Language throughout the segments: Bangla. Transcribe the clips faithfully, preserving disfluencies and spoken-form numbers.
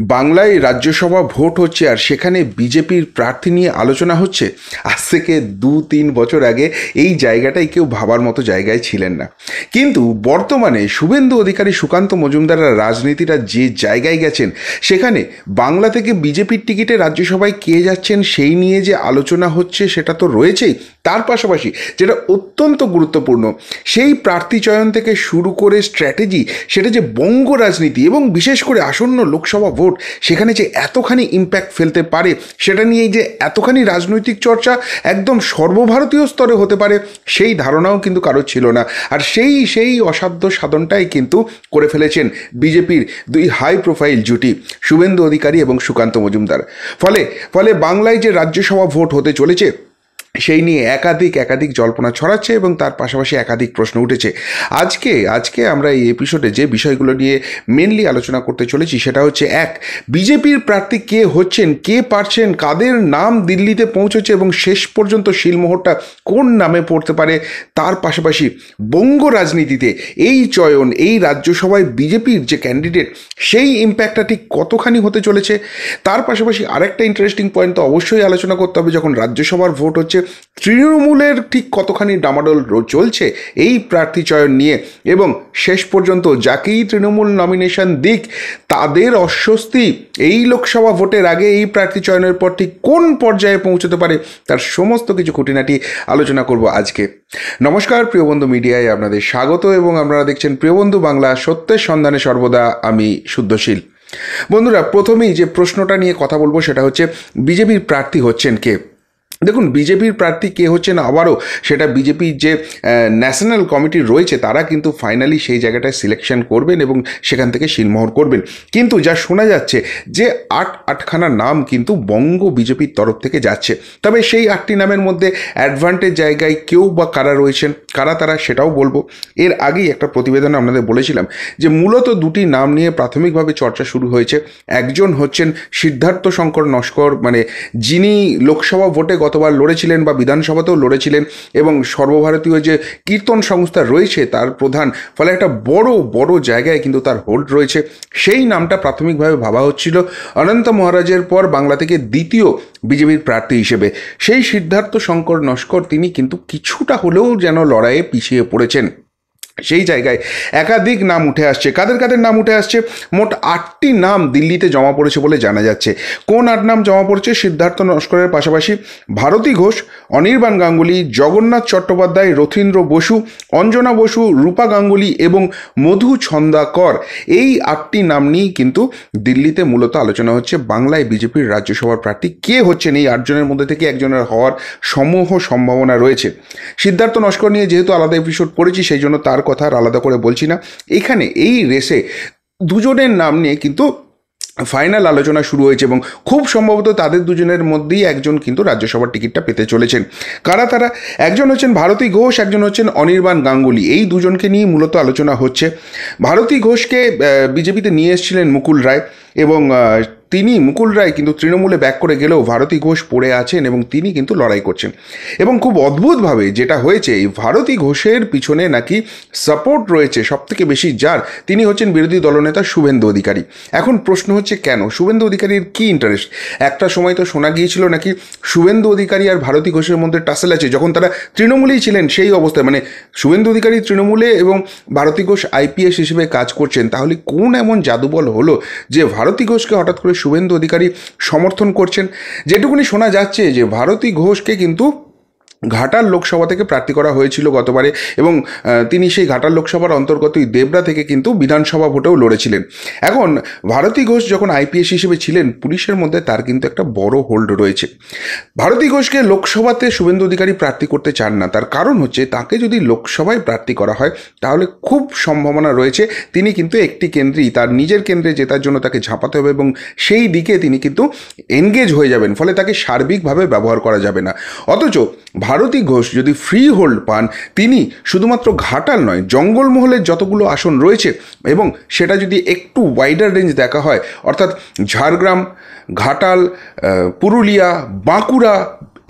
বাংলায় রাজ্যসভা ভোট হচ্ছে আর সেখানে বিজেপির প্রার্থী নিয়ে আলোচনা হচ্ছে। আজ থেকে দু তিন বছর আগে এই জায়গাটাই কেউ ভাবার মতো জায়গায় ছিলেন না, কিন্তু বর্তমানে শুভেন্দু অধিকারী, সুকান্ত মজুমদাররা রাজনীতিটা যে জায়গায় গেছেন, সেখানে বাংলা থেকে বিজেপির টিকিটে রাজ্যসভায় কে যাচ্ছেন সেই নিয়ে যে আলোচনা হচ্ছে সেটা তো রয়েছেই। তার পাশাপাশি যেটা অত্যন্ত গুরুত্বপূর্ণ, সেই প্রার্থী চয়ন থেকে শুরু করে স্ট্র্যাটেজি, সেটা যে বঙ্গ রাজনীতি এবং বিশেষ করে আসন্ন লোকসভা ভোট সেখানে যে এতখানি ইম্প্যাক্ট ফেলতে পারে, সেটা নিয়েই যে এতখানি রাজনৈতিক চর্চা একদম সর্বভারতীয় স্তরে হতে পারে, সেই ধারণাও কিন্তু কারো ছিল না। আর সেই সেই অসাধ্য সাধনটাই কিন্তু করে ফেলেছেন বিজেপির দুই হাই প্রোফাইল জুটি, শুভেন্দু অধিকারী এবং সুকান্ত মজুমদার। ফলে ফলে বাংলায় যে রাজ্যসভা ভোট হতে চলেছে সেই নিয়ে একাধিক একাধিক জল্পনা ছড়াচ্ছে এবং তার পাশাপাশি একাধিক প্রশ্ন উঠেছে। আজকে আজকে আমরা এই এপিসোডে যে বিষয়গুলো নিয়ে মেনলি আলোচনা করতে চলেছি সেটা হচ্ছে, এক, বিজেপির প্রার্থী কে হচ্ছেন, কে পারছেন, কাদের নাম দিল্লিতে পৌঁছেছে এবং শেষ পর্যন্ত শিলমোহরটা কোন নামে পড়তে পারে। তার পাশাপাশি বঙ্গ রাজনীতিতে এই চয়ন, এই রাজ্যসভায় বিজেপির যে ক্যান্ডিডেট, সেই ইম্প্যাক্টটা ঠিক কতখানি হতে চলেছে। তার পাশাপাশি আরেকটা ইন্টারেস্টিং পয়েন্ট তো অবশ্যই আলোচনা করতে হবে, যখন রাজ্যসভার ভোট হচ্ছে তৃণমূলের ঠিক কতখানি ডামাডোল চলছে এই প্রার্থী চয়ন নিয়ে, এবং শেষ পর্যন্ত যাকেই তৃণমূল নমিনেশন দিক তাদের অস্বস্তি এই লোকসভা ভোটের আগে এই প্রার্থী চয়নের পর ঠিক কোন পর্যায়ে পৌঁছতে পারে, তার সমস্ত কিছু খুঁটিনাটি আলোচনা করব আজকে। নমস্কার, প্রিয়বন্ধু মিডিয়ায় আপনাদের স্বাগত এবং আপনারা দেখছেন প্রিয়বন্ধু বাংলা, সত্যের সন্ধানে সর্বদা আমি শুদ্ধশীল। বন্ধুরা, প্রথমেই যে প্রশ্নটা নিয়ে কথা বলবো সেটা হচ্ছে, বিজেপির প্রার্থী হচ্ছেন কে? দেখুন, বিজেপির প্রার্থী কে হচ্ছেন আবারও সেটা বিজেপির যে ন্যাশনাল কমিটি রয়েছে তারা কিন্তু ফাইনালি সেই জায়গাটায় সিলেকশন করবেন এবং সেখান থেকে শিলমোহর করবেন। কিন্তু যা শোনা যাচ্ছে যে আট আটখানা নাম কিন্তু বঙ্গ বিজেপির তরফ থেকে যাচ্ছে। তবে সেই আটটি নামের মধ্যে অ্যাডভান্টেজ জায়গায় কেউ বা কারা রয়েছেন, কারা তারা, সেটাও বলবো। এর আগেই একটা প্রতিবেদনে আপনাদের বলেছিলাম যে মূলত দুটি নাম নিয়ে প্রাথমিকভাবে চর্চা শুরু হয়েছে। একজন হচ্ছেন সিদ্ধার্থ শঙ্কর নস্কর, মানে যিনি লোকসভা ভোটে গতবার লড়েছিলেন বা বিধানসভাতেও লড়েছিলেন এবং সর্বভারতীয় যে কীর্তন সংস্থা রয়েছে তার প্রধান। ফলে একটা বড় বড় জায়গায় কিন্তু তার হোল্ড রয়েছে। সেই নামটা প্রাথমিকভাবে ভাবা হচ্ছিল অনন্ত মহারাজের পর বাংলা থেকে দ্বিতীয় বিজেপির প্রার্থী হিসেবে। সেই সিদ্ধার্থ শঙ্কর নস্কর তিনি কিন্তু কিছুটা হলেও যেন লড়াইয়ে পিছিয়ে পড়েছেন। সেই জায়গায় একাধিক নাম উঠে আসছে। কাদের কাদের নাম উঠে আসছে? মোট আটটি নাম দিল্লিতে জমা পড়েছে বলে জানা যাচ্ছে। কোন আট নাম জমা পড়েছে? সিদ্ধার্থ নস্করের পাশাপাশি ভারতী ঘোষ, অনির্বাণ গাঙ্গুলি, জগন্নাথ চট্টোপাধ্যায়, রথীন্দ্র বসু, অঞ্জনা বসু, রূপা গাঙ্গুলি এবং মধু ছন্দাকর। এই আটটি নাম নিয়েই কিন্তু দিল্লিতে মূলত আলোচনা হচ্ছে বাংলায় বিজেপির রাজ্যসভার প্রার্থী কে হচ্ছেন। এই আটজনের মধ্যে থেকে একজনের হওয়ার সমূহ সম্ভাবনা রয়েছে। সিদ্ধার্থ নস্কর নিয়ে যেহেতু আলাদা এপিসোড পড়েছি সেই জন্য তার কথা আর আলাদা করে বলছি না। এখানে এই রেসে দুজনের নাম নিয়ে কিন্তু ফাইনাল আলোচনা শুরু হয়েছে এবং খুব সম্ভবত তাদের দুজনের মধ্যেই একজন কিন্তু রাজ্যসভার টিকিটটা পেতে চলেছেন। কারা তারা? একজন হচ্ছেন ভারতী ঘোষ, একজন হচ্ছেন অনির্বাণ গাঙ্গুলি। এই দুজনকে নিয়ে মূলত আলোচনা হচ্ছে। ভারতী ঘোষকে বিজেপিতে নিয়ে এসেছিলেন মুকুল রায় এবং তিনি মুকুল রায় কিন্তু তৃণমূলে ব্যাক করে গেলেও ভারতী ঘোষ পড়ে আছেন এবং তিনি কিন্তু লড়াই করছেন। এবং খুব অদ্ভুতভাবে যেটা হয়েছে, এই ভারতী ঘোষের পিছনে নাকি সাপোর্ট রয়েছে সবথেকে বেশি যার, তিনি হচ্ছেন বিরোধী দলনেতা শুভেন্দু অধিকারী। এখন প্রশ্ন হচ্ছে কেন? শুভেন্দু অধিকারীর কী ইন্টারেস্ট? একটা সময় তো শোনা গিয়েছিল নাকি শুভেন্দু অধিকারী আর ভারতী ঘোষের মধ্যে টাসেল আছে, যখন তারা তৃণমূলেই ছিলেন সেই অবস্থায়, মানে শুভেন্দু অধিকারী তৃণমূলে এবং ভারতী ঘোষ আইপিএস হিসেবে কাজ করছেন। তাহলে কোন এমন জাদুবল হলো যে ভারতী ঘোষকে হঠাৎ করে শুভেন্দু অধিকারী সমর্থন করছেন? যেটুকুনি শোনা যাচ্ছে যে ভারতী ঘোষকে কিন্তু ঘাটাল লোকসভা থেকে প্রার্থী করা হয়েছিল গতবারে এবং তিনি সেই ঘাটাল লোকসভার অন্তর্গতই দেবরা থেকে কিন্তু বিধানসভা ভোটেও লড়েছিলেন। এখন ভারতী ঘোষ যখন আইপিএস হিসেবে ছিলেন, পুলিশের মধ্যে তার কিন্তু একটা বড় হোল্ড রয়েছে। ভারতী ঘোষকে লোকসভাতে শুভেন্দু অধিকারী প্রার্থী করতে চান না। তার কারণ হচ্ছে, তাকে যদি লোকসভায় প্রার্থী করা হয় তাহলে খুব সম্ভাবনা রয়েছে তিনি কিন্তু একটি কেন্দ্রেই, তার নিজের কেন্দ্রে জেতার জন্য তাকে ঝাঁপাতে হবে এবং সেই দিকে তিনি কিন্তু এনগেজ হয়ে যাবেন। ফলে তাকে সার্বিকভাবে ব্যবহার করা যাবে না। অথচ ভারতী ঘোষ যদি ফ্রি হোল্ড পান, তিনি শুধুমাত্র ঘাটাল নয়, জঙ্গলমহলের যতগুলো আসন রয়েছে এবং সেটা যদি একটু ওয়াইডার রেঞ্জ দেখা হয়, অর্থাৎ ঝাড়গ্রাম, ঘাটাল, পুরুলিয়া, বাঁকুড়া,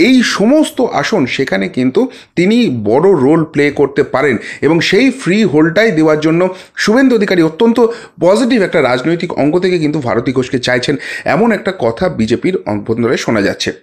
এই সমস্ত আসন সেখানে কিন্তু তিনি বড় রোল প্লে করতে পারেন এবং সেই ফ্রি হোল্ডটাই দেওয়ার জন্য শুভেন্দু অধিকারী অত্যন্ত পজিটিভ একটা রাজনৈতিক অঙ্গ থেকে কিন্তু ভারতী ঘোষকে চাইছেন, এমন একটা কথা বিজেপির অভ্যন্তরে শোনা যাচ্ছে।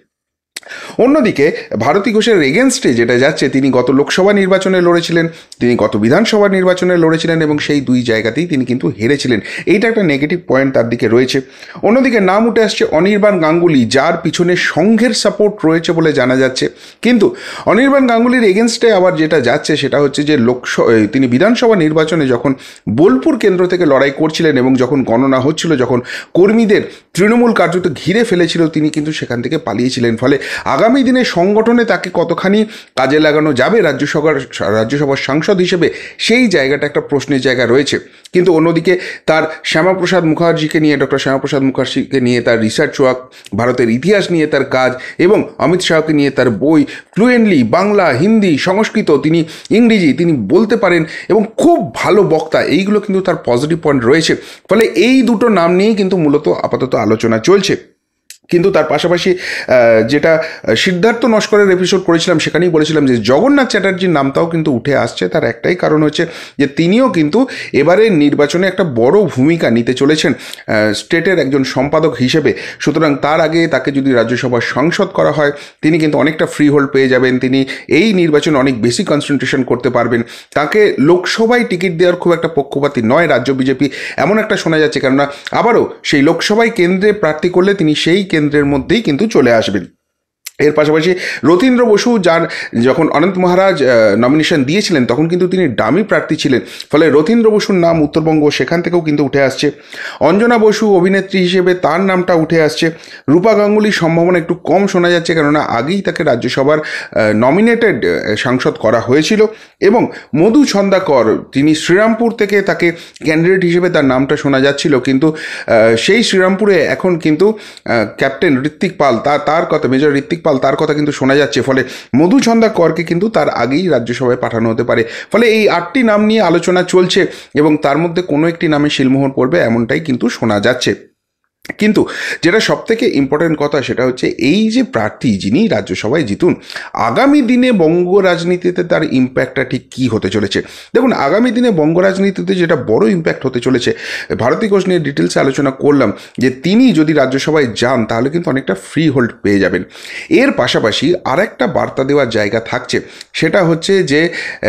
অন্যদিকে ভারতী ঘোষের এগেনস্টে যেটা যাচ্ছে, তিনি গত লোকসভা নির্বাচনে লড়েছিলেন, তিনি গত বিধানসভা নির্বাচনে লড়েছিলেন এবং সেই দুই জায়গাতেই তিনি কিন্তু হেরেছিলেন। এইটা একটা নেগেটিভ পয়েন্ট তার দিকে রয়েছে। অন্যদিকে নাম উঠে আসছে অনির্বাণ গাঙ্গুলি, যার পিছনে সংঘের সাপোর্ট রয়েছে বলে জানা যাচ্ছে। কিন্তু অনির্বাণ গাঙ্গুলির এগেনস্টে আবার যেটা যাচ্ছে সেটা হচ্ছে যে লোকসভা তিনি বিধানসভা নির্বাচনে যখন বোলপুর কেন্দ্র থেকে লড়াই করছিলেন এবং যখন গণনা হচ্ছিল, যখন কর্মীদের তৃণমূল কার্যত ঘিরে ফেলেছিল, তিনি কিন্তু সেখান থেকে পালিয়েছিলেন। ফলে আগামী দিনে সংগঠনে তাকে কতখানি কাজে লাগানো যাবে রাজ্যসভার রাজ্যসভার সাংসদ হিসেবে, সেই জায়গাটা একটা প্রশ্নের জায়গা রয়েছে। কিন্তু অন্যদিকে তার শ্যামাপ্রসাদ মুখার্জিকে নিয়ে, ডক্টর শ্যামাপ্রসাদ মুখার্জিকে নিয়ে তার রিসার্চ ওয়ার্ক, ভারতের ইতিহাস নিয়ে তার কাজ এবং অমিত শাহকে নিয়ে তার বই, ফ্লুয়েন্টলি বাংলা, হিন্দি, সংস্কৃত, তিনি ইংরেজি তিনি বলতে পারেন এবং খুব ভালো বক্তা, এইগুলো কিন্তু তার পজিটিভ পয়েন্ট রয়েছে। ফলে এই দুটো নাম নিয়েই কিন্তু মূলত আপাতত আলোচনা চলছে। কিন্তু তার পাশাপাশি যেটা সিদ্ধার্থ নস্করের এপিসোড করেছিলাম, সেখানেই বলেছিলাম যে জগন্নাথ চ্যাটার্জির নামটাও কিন্তু উঠে আসছে। তার একটাই কারণ হচ্ছে যে তিনিও কিন্তু এবারে নির্বাচনে একটা বড় ভূমিকা নিতে চলেছেন স্টেটের একজন সম্পাদক হিসেবে। সুতরাং তার আগে তাকে যদি রাজ্যসভার সাংসদ করা হয়, তিনি কিন্তু অনেকটা ফ্রি হোল্ড পেয়ে যাবেন, তিনি এই নির্বাচনে অনেক বেশি কনসেন্ট্রেশন করতে পারবেন। তাকে লোকসভায় টিকিট দেওয়ার খুব একটা পক্ষপাতী নয় রাজ্য বিজেপি, এমন একটা শোনা যাচ্ছে। কেননা আবারও সেই লোকসভায় কেন্দ্রে প্রার্থী করলে তিনি সেই কেন্দ্রের মধ্যেই কিন্তু চলে আসবেন। এর পাশাপাশি রথীন্দ্র বসু, যার যখন অনন্ত মহারাজ নমিনেশন দিয়েছিলেন তখন কিন্তু তিনি ডামি প্রার্থী ছিলেন, ফলে রথীন্দ্র বসুর নাম উত্তরবঙ্গ সেখান থেকেও কিন্তু উঠে আসছে। অঞ্জনা বসু অভিনেত্রী হিসেবে তার নামটা উঠে আসছে। রূপা গাঙ্গুলির সম্ভাবনা একটু কম শোনা যাচ্ছে, কেননা আগেই তাকে রাজ্যসভার নমিনেটেড সাংসদ করা হয়েছিল। এবং মধু ছন্দাকর, তিনি শ্রীরামপুর থেকে তাকে ক্যান্ডিডেট হিসেবে তার নামটা শোনা যাচ্ছিল, কিন্তু সেই শ্রীরামপুরে এখন কিন্তু ক্যাপ্টেন ঋত্বিক পাল, তার তার কথা মেজর ঋত্বিক পাল তার কথা কিন্তু শোনা যাচ্ছে। ফলে মধু ছন্দাকরকে কিন্তু তার আগেই রাজ্যসভায় পাঠানো হতে পারে। ফলে এই আটটি নাম নিয়ে আলোচনা চলছে এবং তার মধ্যে কোনো একটি নামে শিলমোহর পড়বে এমনটাই কিন্তু শোনা যাচ্ছে। কিন্তু যেটা সবথেকে ইম্পর্টেন্ট কথা সেটা হচ্ছে এই যে প্রার্থী যিনি রাজ্যসভায় জিতুন, আগামী দিনে বঙ্গ রাজনীতিতে তার ইম্প্যাক্টটা ঠিক কী হতে চলেছে। দেখুন, আগামী দিনে বঙ্গ রাজনীতিতে যেটা বড় ইম্প্যাক্ট হতে চলেছে, ভারতী ঘোষ নিয়ে ডিটেলসে আলোচনা করলাম যে তিনি যদি রাজ্যসভায় যান তাহলে কিন্তু অনেকটা ফ্রি হোল্ড পেয়ে যাবেন। এর পাশাপাশি আর একটা বার্তা দেওয়ার জায়গা থাকছে, সেটা হচ্ছে যে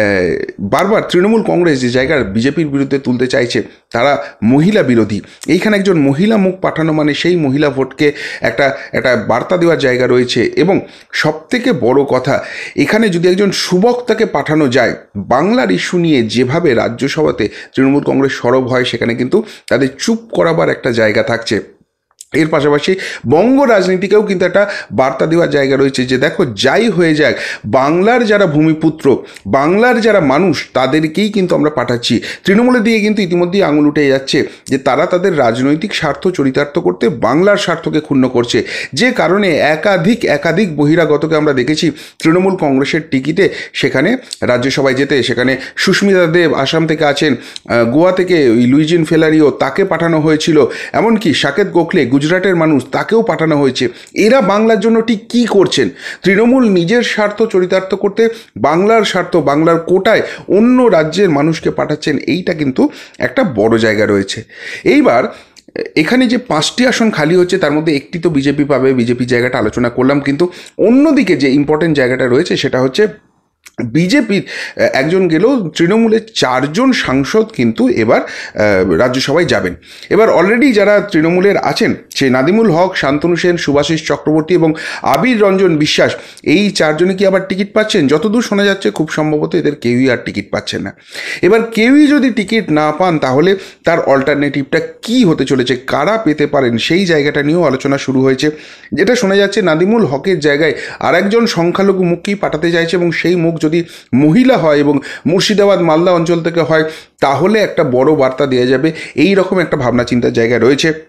বারবার তৃণমূল কংগ্রেস যে জায়গার বিজেপির বিরুদ্ধে তুলতে চাইছে, তারা মহিলা বিরোধী। এইখানে একজন মহিলা মুখ পাঠানো মানে সেই মহিলা ভোটকে একটা একটা বার্তা দেওয়ার জায়গা রয়েছে। এবং সবথেকে বড় কথা, এখানে যদি একজন সুবক্তাকে পাঠানো যায়, বাংলার ইস্যু নিয়ে যেভাবে রাজ্যসভাতে তৃণমূল কংগ্রেস সরব হয়, সেখানে কিন্তু তাদের চুপ করাবার একটা জায়গা থাকছে। এর পাশাপাশি বঙ্গ রাজনীতিকেও কিন্তু একটা বার্তা দেওয়ার জায়গা রয়েছে যে দেখো, যাই হয়ে যাক, বাংলার যারা ভূমিপুত্র, বাংলার যারা মানুষ, তাদেরকেই কিন্তু আমরা পাঠাচ্ছি। তৃণমূলের দিকে কিন্তু ইতিমধ্যেই আঙুল উঠে যাচ্ছে যে তারা তাদের রাজনৈতিক স্বার্থ চরিতার্থ করতে বাংলার স্বার্থকে ক্ষুণ্ণ করছে, যে কারণে একাধিক একাধিক বহিরাগতকে আমরা দেখেছি তৃণমূল কংগ্রেসের টিকিটে সেখানে রাজ্যসভায় যেতে। সেখানে সুস্মিতা দেব আসাম থেকে আছেন, গোয়া থেকে ওই লুইজিন ফেলারিও, তাকে পাঠানো হয়েছিল, এমনকি সাকেত গোখলে গুজরাটের মানুষ, তাকেও পাঠানো হয়েছে। এরা বাংলার জন্য ঠিক কী করছেন? তৃণমূল নিজের স্বার্থ চরিতার্থ করতে বাংলার স্বার্থ, বাংলার কোটায় অন্য রাজ্যের মানুষকে পাঠাচ্ছেন, এইটা কিন্তু একটা বড় জায়গা রয়েছে। এইবার এখানে যে পাঁচটি আসন খালি হচ্ছে তার মধ্যে একটি তো বিজেপি পাবে, বিজেপি জায়গাটা আলোচনা করলাম। কিন্তু অন্যদিকে যে ইম্পর্টেন্ট জায়গাটা রয়েছে সেটা হচ্ছে বিজেপির একজন গেলেও তৃণমূলের চারজন সাংসদ কিন্তু এবার রাজ্যসভায় যাবেন। এবার অলরেডি যারা তৃণমূলের আছেন, সে নাদিমুল হক, শান্তনু সেন, সুভাষিস চক্রবর্তী এবং আবির রঞ্জন বিশ্বাস, এই চারজনে কি আবার টিকিট পাচ্ছেন? যতদূর শোনা যাচ্ছে খুব সম্ভবত এদের কেউই আর টিকিট পাচ্ছেন না। এবার কেউই যদি টিকিট না পান তাহলে তার অল্টারনেটিভটা কি হতে চলেছে, কারা পেতে পারেন, সেই জায়গাটা নিয়েও আলোচনা শুরু হয়েছে। যেটা শোনা যাচ্ছে নাদিমুল হকের জায়গায় আর একজন সংখ্যালঘু মুখকেই পাঠাতে চাইছে এবং সেই মুখ যদি মহিলা হয় এবং মুর্শিদাবাদ মালদা অঞ্চল থেকে হয় তাহলে একটা বড় বার্তা দেওয়া যাবে, এই রকম একটা ভাবনা চিন্তার জায়গা রয়েছে।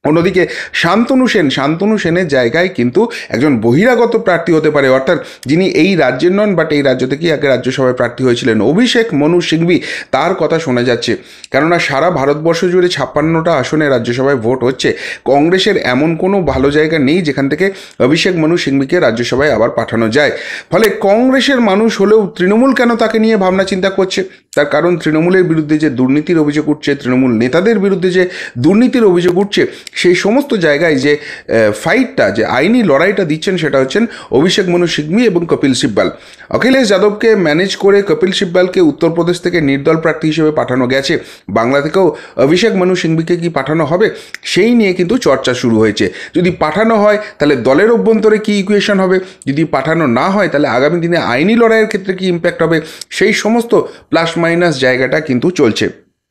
অন্যদিকে শান্তনু সেন শান্তনু সেনের জায়গায় কিন্তু একজন বহিরাগত প্রার্থী হতে পারে, অর্থাৎ যিনি এই রাজ্যের নন বাট এই রাজ্য থেকেই আগে রাজ্যসভায় প্রার্থী হয়েছিলেন অভিষেক মনু সিংভি, তার কথা শোনা যাচ্ছে। কেননা সারা ভারতবর্ষ জুড়ে ছাপ্পান্নটা আসনে রাজ্যসভায় ভোট হচ্ছে, কংগ্রেসের এমন কোনো ভালো জায়গা নেই যেখান থেকে অভিষেক মনু সিংভিকে রাজ্যসভায় আবার পাঠানো যায়। ফলে কংগ্রেসের মানুষ হলেও তৃণমূল কেন তাকে নিয়ে ভাবনা চিন্তা করছে? তার কারণ তৃণমূলের বিরুদ্ধে যে দুর্নীতির অভিযোগ উঠছে, তৃণমূল নেতাদের বিরুদ্ধে যে দুর্নীতির অভিযোগ উঠছে, সেই সমস্ত জায়গায় যে ফাইটটা, যে আইনি লড়াইটা দিচ্ছেন সেটা হচ্ছেন অভিষেক মনু সিংভি এবং কপিল সিব্বাল। অখিলেশ যাদবকে ম্যানেজ করে কপিল সিব্বালকে উত্তরপ্রদেশ থেকে নির্দল প্রার্থী হিসেবে পাঠানো গেছে, বাংলা থেকেও অভিষেক মনু সিংভিকে কি পাঠানো হবে সেই নিয়ে কিন্তু চর্চা শুরু হয়েছে। যদি পাঠানো হয় তাহলে দলের অভ্যন্তরে কী ইকুয়েশন হবে, যদি পাঠানো না হয় তাহলে আগামী দিনে আইনি লড়াইয়ের ক্ষেত্রে কী ইম্প্যাক্ট হবে, সেই সমস্ত প্লাস মাইনাস জায়গাটা কিন্তু চলছে।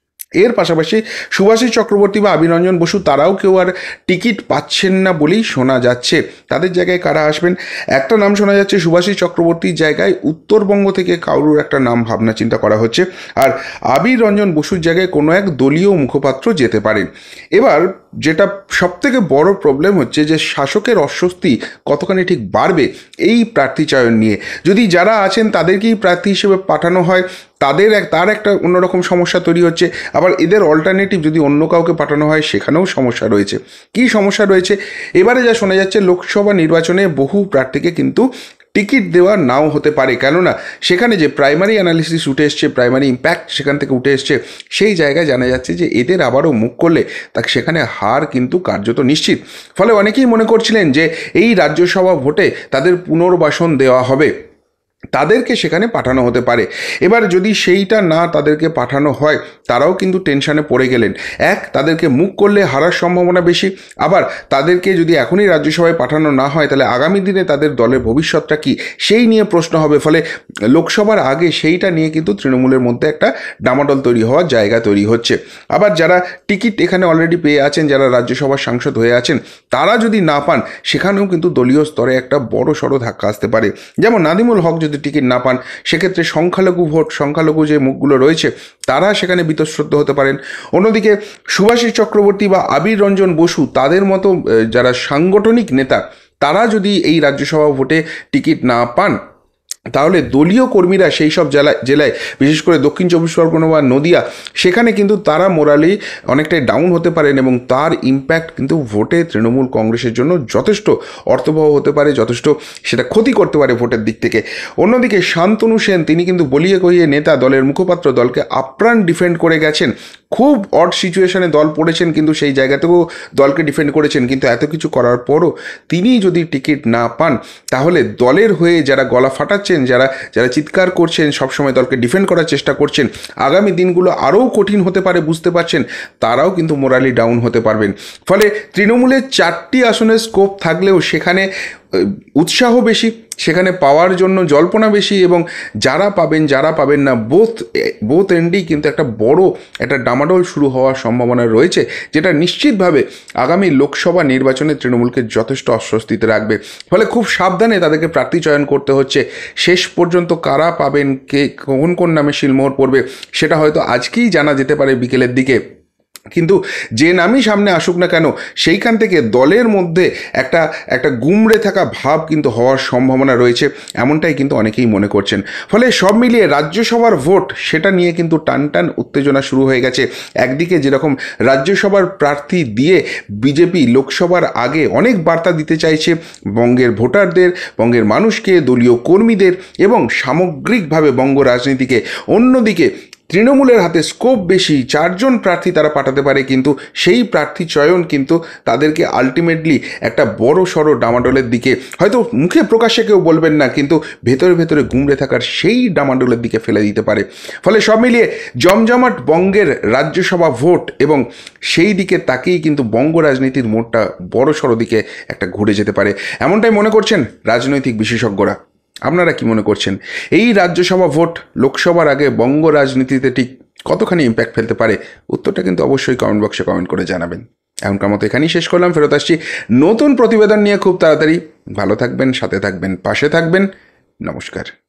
এর পাশাপাশি সুভাষিস চক্রবর্তী বা আবিরঞ্জন বসু তারাও কেউ আর টিকিট পাচ্ছেন না বলেই শোনা যাচ্ছে। তাদের জায়গায় কারা আসবেন? একটা নাম শোনা যাচ্ছে সুভাষিস চক্রবর্তীর জায়গায় উত্তরবঙ্গ থেকে কারুর একটা নাম ভাবনা চিন্তা করা হচ্ছে, আর আবির রঞ্জন বসুর জায়গায় কোনো এক দলীয় মুখপাত্র যেতে পারেন। এবার যেটা সবথেকে বড় প্রবলেম হচ্ছে যে শাসকের অস্বস্তি কতখানি ঠিক বাড়বে এই প্রার্থী চয়ন নিয়ে। যদি যারা আছেন তাদেরকেই প্রার্থী হিসেবে পাঠানো হয়, তাদের এক তার একটা অন্যরকম সমস্যা তৈরি হচ্ছে, আবার এদের অল্টারনেটিভ যদি অন্য কাউকে পাঠানো হয় সেখানেও সমস্যা রয়েছে। কী সমস্যা রয়েছে? এবারে যা শোনা যাচ্ছে লোকসভা নির্বাচনে বহু প্রার্থীকে কিন্তু টিকিট দেওয়া নাও হতে পারে, কেননা সেখানে যে প্রাইমারি অ্যানালিসিস উঠে এসছে, প্রাইমারি ইম্প্যাক্ট সেখান থেকে উঠে এসছে, সেই জায়গায় জানা যাচ্ছে যে এদের আবারও মুখ করলে তাকে সেখানে হার কিন্তু কার্যত নিশ্চিত। ফলে অনেকেই মনে করছিলেন যে এই রাজ্যসভা ভোটে তাদের পুনর্বাসন দেওয়া হবে, তাদেরকে সেখানে পাঠানো হতে পারে। এবার যদি সেইটা না তাদেরকে পাঠানো হয় তারাও কিন্তু টেনশানে পড়ে গেলেন। এক, তাদেরকে মুখ করলে হারার সম্ভাবনা বেশি, আবার তাদেরকে যদি এখনই রাজ্যসভায় পাঠানো না হয় তাহলে আগামী দিনে তাদের দলের ভবিষ্যৎটা কী সেই নিয়ে প্রশ্ন হবে। ফলে লোকসভার আগে সেইটা নিয়ে কিন্তু তৃণমূলের মধ্যে একটা ডামাডোল তৈরি হওয়ার জায়গা তৈরি হচ্ছে। আবার যারা টিকিট এখানে অলরেডি পেয়ে আছেন, যারা রাজ্যসভার সাংসদ হয়ে আছেন, তারা যদি না পান সেখানেও কিন্তু দলীয় স্তরে একটা বড় সড়ো ধাক্কা আসতে পারে। যেমন নাদিমুল হক যদি টিকিট না পান সেক্ষেত্রে সংখ্যালঘু ভোট, সংখ্যালঘু যে মুখগুলো রয়েছে তারা সেখানে বীতশ্রদ্ধ হতে পারেন। অন্যদিকে সুভাষিস চক্রবর্তী বা আবির রঞ্জন বসু তাদের মতো যারা সাংগঠনিক নেতা, তারা যদি এই রাজ্যসভা ভোটে টিকিট না পান তাহলে দলীয় কর্মীরা সেই সব জেলায় জেলায় বিশেষ করে দক্ষিণ চব্বিশ পরগনা বা নদিয়া, সেখানে কিন্তু তারা মোরালি অনেকটাই ডাউন হতে পারেন এবং তার ইম্প্যাক্ট কিন্তু ভোটে তৃণমূল কংগ্রেসের জন্য যথেষ্ট অর্থবহ হতে পারে, যথেষ্ট সেটা ক্ষতি করতে পারে ভোটের দিক থেকে। অন্যদিকে শান্তনু সেন, তিনি কিন্তু বলিয়ে কহিয়ে নেতা, দলের মুখপাত্র, দলকে আপ্রাণ ডিফেন্ড করে গেছেন। খুব অড সিচুয়েশনে দল পড়েছেন কিন্তু সেই জায়গাতেও দলকে ডিফেন্ড করেছেন, কিন্তু এত কিছু করার পরও তিনি যদি টিকিট না পান তাহলে দলের হয়ে যারা গলা ফাটাচ্ছেন, যারা যারা চিৎকার করছেন, সবসময় দলকে ডিফেন্ড করার চেষ্টা করছেন, আগামী দিনগুলো আরও কঠিন হতে পারে বুঝতে পারছেন, তারাও কিন্তু মোরালি ডাউন হতে পারবেন। ফলে তৃণমূলের চারটি আসনের স্কোপ থাকলেও সেখানে উৎসাহ বেশি, সেখানে পাওয়ার জন্য জল্পনা বেশি, এবং যারা পাবেন যারা পাবেন না বোথ বোথ এন্ডেই কিন্তু একটা বড় একটা ডামাডোল শুরু হওয়ার সম্ভাবনা রয়েছে, যেটা নিশ্চিতভাবে আগামী লোকসভা নির্বাচনে তৃণমূলকে যথেষ্ট অস্বস্তিতে রাখবে। ফলে খুব সাবধানে তাদেরকে প্রার্থী চয়ন করতে হচ্ছে। শেষ পর্যন্ত কারা পাবেন, কে কোন কোন নামে শিলমোহর পড়বে সেটা হয়তো আজকেই জানা যেতে পারে বিকেলের দিকে। কিন্তু যে নামই সামনে আসুক না কেন সেইখান থেকে দলের মধ্যে একটা একটা গুমড়ে থাকা ভাব কিন্তু হওয়ার সম্ভাবনা রয়েছে, এমনটাই কিন্তু অনেকেই মনে করছেন। ফলে সব মিলিয়ে রাজ্যসভার ভোট সেটা নিয়ে কিন্তু টান টান উত্তেজনা শুরু হয়ে গেছে। একদিকে যেরকম রাজ্যসভার প্রার্থী দিয়ে বিজেপি লোকসভার আগে অনেক বার্তা দিতে চাইছে বঙ্গের ভোটারদের, বঙ্গের মানুষকে, দলীয় কর্মীদের এবং সামগ্রিকভাবে বঙ্গ রাজনীতিকে। অন্যদিকে তৃণমূলের হাতে স্কোপ বেশি, চারজন প্রার্থী তারা পাঠাতে পারে, কিন্তু সেই প্রার্থী চয়ন কিন্তু তাদেরকে আলটিমেটলি একটা বড় সড়ো ডামাডোলের দিকে, হয়তো মুখে প্রকাশ্যে কেউ বলবেন না কিন্তু ভেতরে ভেতরে গুমড়ে থাকার সেই ডামাডোলের দিকে ফেলে দিতে পারে। ফলে সব মিলিয়ে জমজমাট বঙ্গের রাজ্যসভা ভোট, এবং সেই দিকে তাকেই কিন্তু বঙ্গ রাজনীতির মোড়টা বড় সড়ো দিকে একটা ঘুরে যেতে পারে, এমনটাই মনে করছেন রাজনৈতিক বিশেষজ্ঞরা। আপনারা কি মনে করছেন এই রাজ্যসভা ভোট লোকসভার আগে বঙ্গ রাজনীতিতে ঠিক কতখানি ইম্প্যাক্ট ফেলতে পারে? উত্তরটা কিন্তু অবশ্যই কমেন্ট বক্সে কমেন্ট করে জানাবেন। এখনকার মতো এখানেই শেষ করলাম, ফেরত আসছি নতুন প্রতিবেদন নিয়ে খুব তাড়াতাড়ি। ভালো থাকবেন, সাথে থাকবেন, পাশে থাকবেন। নমস্কার।